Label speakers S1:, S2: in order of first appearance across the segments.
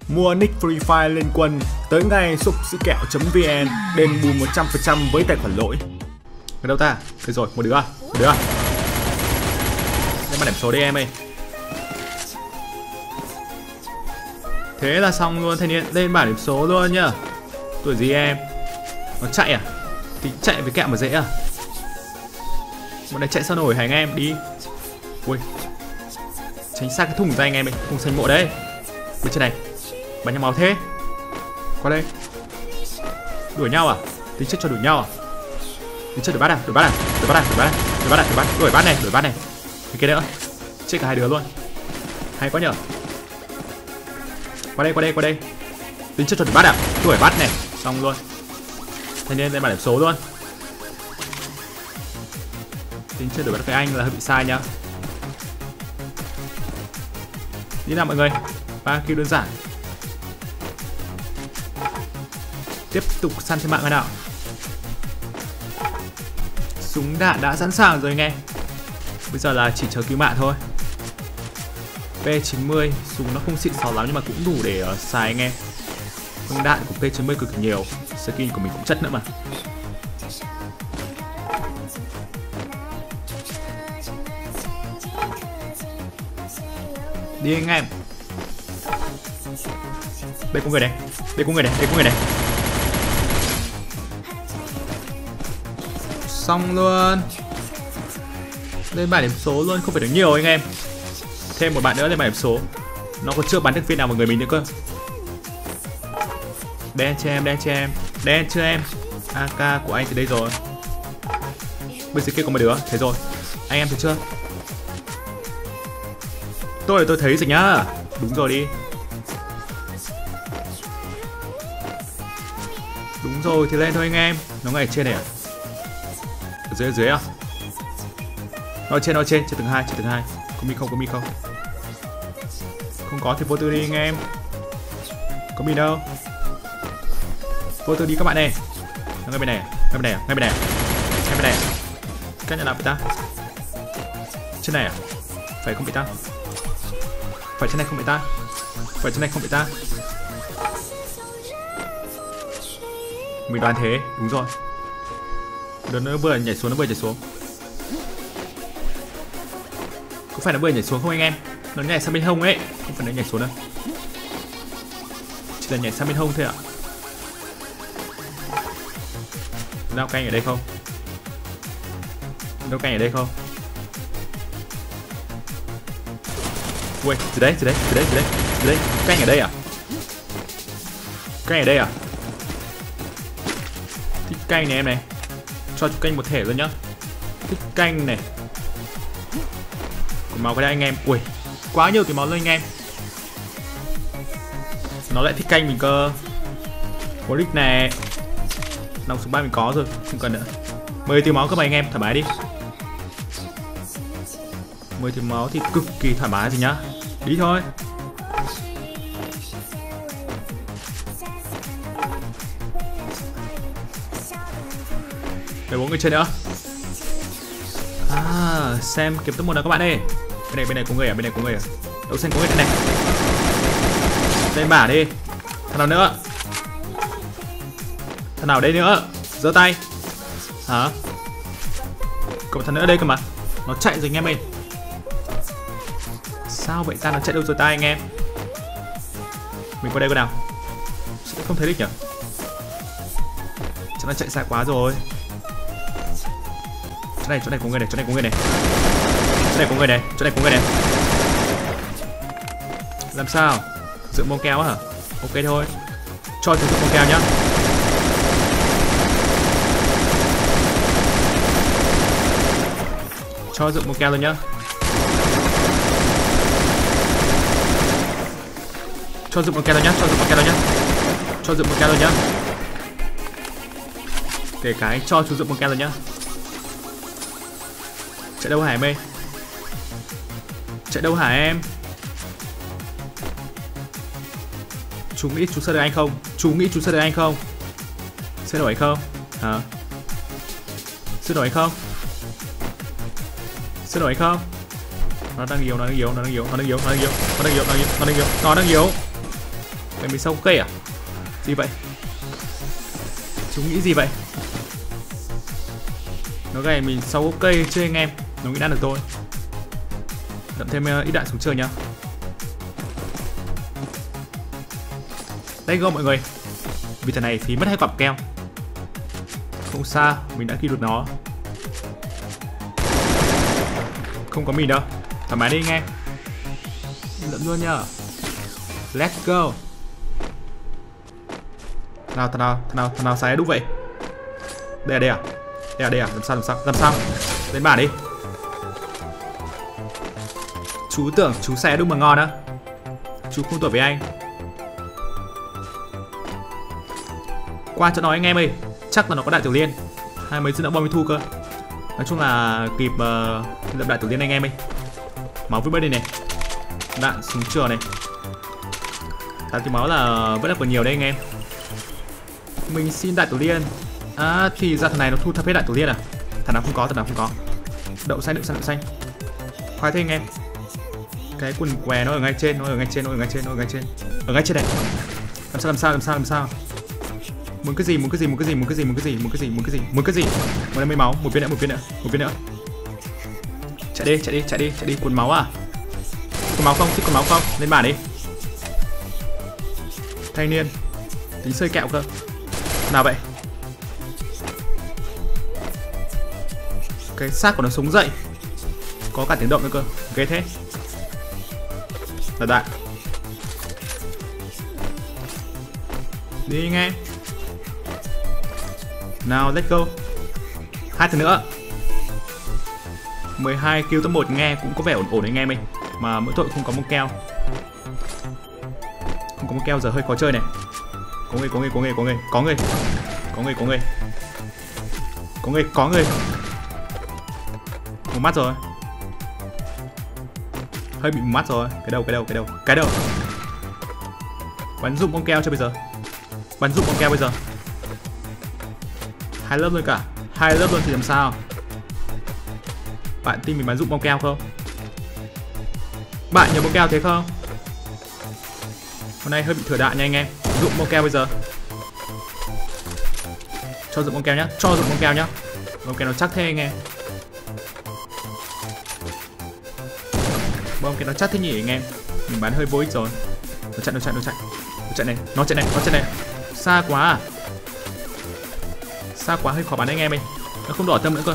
S1: Mua nick Free Fire Liên Quân tới ngay shopsikẹo.vn, đền bù 100% với tài khoản lỗi. Ở đâu ta? Đây rồi, một đứa à? Đây mà điểm số đi em ơi. Thế là xong luôn, thanh niên lên bảng điểm số luôn nhá. Tuổi gì em? Nó chạy à? Thì chạy với kẹo mà dễ à? Bọn này chạy sao nổi hả anh em? Đi. Ui, tránh xa cái thùng ra anh em ơi. Thùng xanh ngộ đấy. Bên trên này bắn nhau máu thế. Qua đây. Đuổi nhau à? Tính chất cho đuổi nhau à? Tính chất đuổi bắt à? Đuổi bắt này. Cái kia nữa. Chết cả hai đứa luôn. Hay quá nhở. Qua đây. Tính chất cho đuổi bắt à? Đuổi bắt này. Xong luôn. Thế nên đây bảng điểm số luôn. Tính chất đuổi bắt với anh là hơi bị sai nhá. Đi nào mọi người. 3 kill đơn giản. Tiếp tục săn trên mạng cái nào. Súng đạn đã sẵn sàng rồi anh em. Bây giờ là chỉ chờ cứu mạng thôi. P90, súng nó không xịn xò lắm nhưng mà cũng đủ để xài anh em. Con đạn của P90 cực kỳ nhiều. Skin của mình cũng chất nữa mà. Đi anh em. Đây có người này. Xong luôn. Lên bảng điểm số luôn, không phải được nhiều anh em. Thêm một bạn nữa lên bảng điểm số. Nó còn chưa bắn được viên nào vào người mình nữa cơ. Đen cho em. AK của anh từ đây rồi. Bên dưới kia có một đứa, thế rồi. Anh em thấy chưa? Tôi thấy rồi nhá. Đúng rồi đi. Đúng rồi thì lên thôi anh em. Nó ngay ở trên này à? Ở dưới à? Nó trên, trên tầng 2. Có mi không? Không có thì vô tư đi anh em. Có mi đâu. Vô tư đi các bạn này. Nó ngay bên này. Cách nhà nào bị ta? Trên này à? Phải không bị ta? Phải trên này không bị ta? Mình đoán thế, đúng rồi. Nó vừa nhảy xuống. Có phải nó vừa nhảy xuống không anh em? Nó nhảy sang bên hông ấy, không phải nó nhảy xuống đâu. Chỉ là nhảy sang bên hông thôi ạ. Đâu canh ở đây không? Ui, từ đấy. Canh ở đây à? Thích canh này em này. Cho chú canh một thể luôn nhá. Thích canh này. Còn máu cái đây anh em. Ui, quá nhiều cái máu lên anh em. Nó lại thích canh mình cơ. Có đích này. Nòng số 3 mình có rồi, không cần nữa. 10 tiêu máu các bạn anh em, thoải mái đi. 10 tiêu máu thì cực kỳ thoải mái rồi nhá. Đi thôi. Để 4 người chơi nữa. Xem kiếm top 1 nào các bạn ơi. Bên này có người à? Đậu xanh có người này. Lên bảng đi. Thằng nào nữa? Thằng nào đây nữa? Giơ tay. Hả? Cậu thằng nữa ở đây cơ mà. Nó chạy rồi anh em ơi. Sao vậy ta? Nó chạy đâu rồi ta anh em? Mình qua đây có nào? Sẽ không thấy đích nhỉ? Chắc nó chạy xa quá rồi. Chỗ này có người này. Chỗ này có người này. Làm sao? Dựng mông keo hả? Ok thôi. Cho chúng dựng mông keo nhá. Cho dựng mông keo luôn nhá. Cho dựng mông keo luôn nhá. Kể cái cho chú dựng mông keo luôn nhá. Chạy đâu hả em ơi? Chú nghĩ chú sơ được anh không? Sơ nổi không? Hả? Sơ nổi không? Nó đang yếu. Mày mình sau cây à? Gì vậy? Chúng nghĩ gì vậy? Nó gầy mình sau gốc cây chứ anh em. Nó nghĩ đạn được tôi. Đậm thêm ít đạn xuống chơi nhá. Let's go mọi người. Vì thằng này thì mất 2 quả keo. Không xa, mình đã kịp được nó. Không có mình đâu. Thoải mái đi anh em. Lượm luôn nhá. Let's go. Thằng nào xài đúc vậy? Đây à? Làm sao? Lên bàn đi. Chú tưởng chú xài đúc mà ngon á. Chú không tuổi với anh. Qua cho nó anh em ơi. Chắc là nó có đại tiểu liên. Hai mấy đã bom đi thu cơ. Nói chung là kịp lập đại tiểu liên anh em ơi. Máu với đây này. Đạn súng trường này. 8 tí máu là vẫn là còn nhiều đấy anh em. Mình xin đại tiểu liên. À thì ra thằng này nó thu thập hết đại tiểu liên à? Thằng nào không có. Đậu xanh. Khoai thế anh em. Cái quần què nó ở ngay trên, ở ngay trên này. Làm sao? Muốn cái gì? Muốn đây mấy máu, một viên nữa. Chạy đi, quần máu à? Quần máu không? Lên bàn đi. Thanh niên, tính xơi kẹo cơ. Nào vậy? Cái xác của nó sống dậy. Có cả tiếng động nữa cơ. Ghê thế. Là đạn. Đi anh em. Nào let's go. 2 thằng nữa. 12 kill top 1 nghe cũng có vẻ ổn anh em ơi. Mà mỗi tội không có mông keo. Không có mông keo giờ hơi khó chơi này. Có người. Một mắt rồi. Hơi bị một mắt rồi. Cái đầu. Bắn dụng con keo cho bây giờ. Hai lớp luôn cả. Hai lớp luôn thì làm sao? Bạn tin mình bắn dụng bom keo không? Bạn nhớ bom keo thế không? Hôm nay hơi bị thừa đạn nha anh em. Dụng bom keo bây giờ. Cho dụng bom keo nhá. Bom keo nó chắc thế anh em. Bom keo nó chắc thế nhỉ anh em. Mình bắn hơi vô ích rồi. Nó chạy này. Xa quá à? Xa quá hơi khó bắn anh em ơi. Nó không đỏ tâm nữa cơ.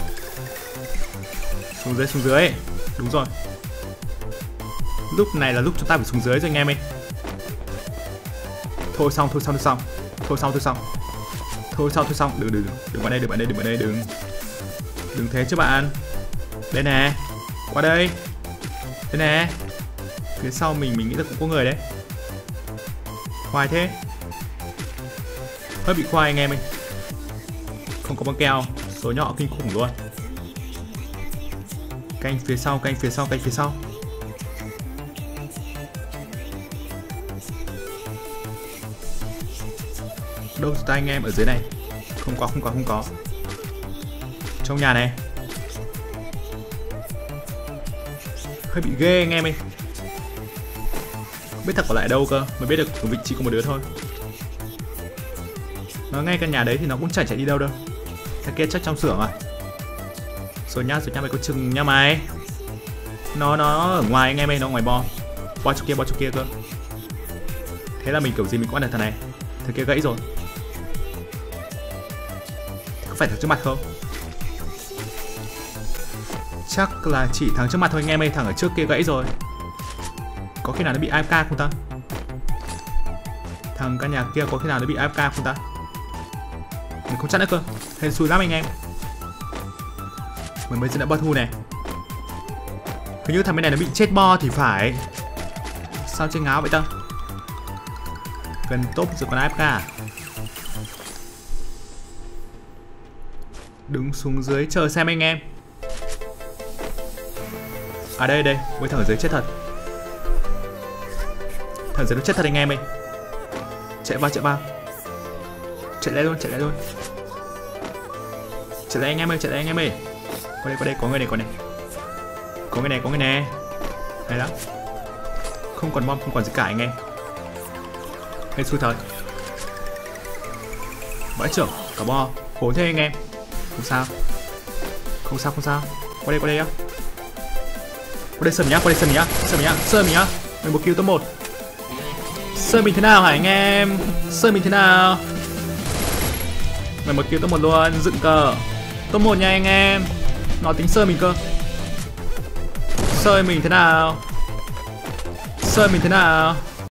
S1: Xuống dưới. Đúng rồi. Lúc này là lúc chúng ta phải xuống dưới rồi anh em ơi. Thôi xong. Đừng vào đây, đừng thế chứ bạn. Đây nè. Qua đây. Đây nè. Phía sau mình nghĩ là cũng có người đấy. Khoai thế. Hơi bị khoai anh em ơi. Không có băng keo. Số nhỏ kinh khủng luôn. Canh phía sau. Đâu rồi ta anh em? Ở dưới này. Không có. Trong nhà này. Hơi bị ghê anh em ơi. Không biết thật còn lại đâu cơ. Mới biết được vị trí của một đứa thôi. Nó ngay căn nhà đấy thì nó cũng chẳng chạy đi đâu đâu. Thằng kia chắc trong xưởng à. Rồi nhá mày có chừng nha mày. Nó ở ngoài anh em ơi. Nó ở ngoài bo chỗ kia cơ. Thế là mình kiểu gì mình cũng ăn được thằng này. Thằng kia gãy rồi. Có phải thằng trước mặt không? Chắc là chỉ thằng trước mặt thôi anh em ơi. Thằng ở trước kia gãy rồi. Có khi nào nó bị AFK không ta? Thằng căn nhà kia có khi nào nó bị AFK không ta? Mình không chắc nữa cơ. Hên xui lắm anh em. Mình mới đã bo thu này. Hình như thằng bên này nó bị chết bo thì phải. Sao chơi ngáo vậy ta? Gần top rồi còn AFK à? Đứng xuống dưới chờ xem anh em. À đây với thằng ở dưới chết thật. Thằng dưới nó chết thật anh em ơi. Chạy vào. Chạy lại luôn. Chạy lại anh em ơi. Qua đây, có người này. Có người này. Hay lắm. Không còn bom, không còn gì cả anh em. Hết xui thời. Vãi trưởng, cả bo. Khốn thế anh em. Không sao. Không sao, không sao. Qua đây nhá. Qua đây sơn mình nhá, qua đây sơn mình nhá. Sơn mình nhá, sơn mình nhá. Mình một kill top 1. Sơn mình thế nào hả anh em? Sơn mình thế nào? Mình một kill top 1 luôn, dựng cờ. Top 1 nha anh em. Nó tính sơn mình cơ. Sơn mình thế nào? Sơn mình thế nào?